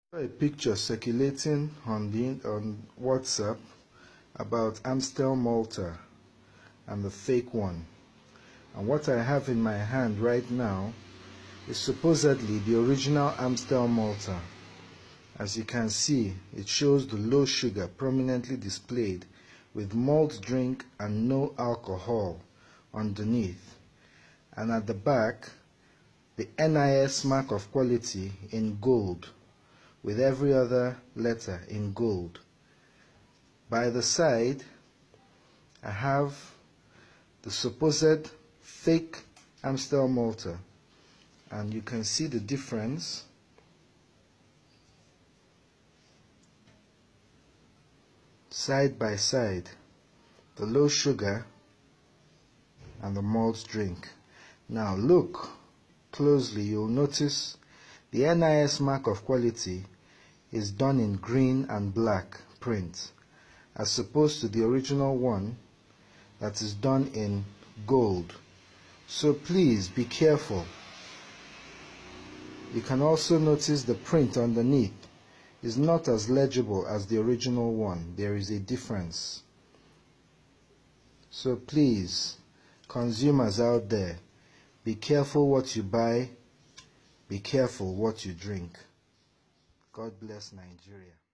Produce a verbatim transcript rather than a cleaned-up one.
A picture circulating on the on WhatsApp about Amstel Malta and the fake one, and what I have in my hand right now is supposedly the original Amstel Malta. As you can see, it shows the low sugar prominently displayed with malt drink and no alcohol underneath, and at the back the N I S mark of quality in gold with every other letter in gold. By the side, I have the supposed fake Amstel Malta, and you can see the difference. Side by side, the low sugar and the malt drink. Now look closely, you'll notice the N I S mark of quality is done in green and black print, as opposed to the original one that is done in gold. So please be careful. You can also notice the print underneath is not as legible as the original one. There is a difference. So please, consumers out there, be careful what you buy, be careful what you drink. God bless Nigeria.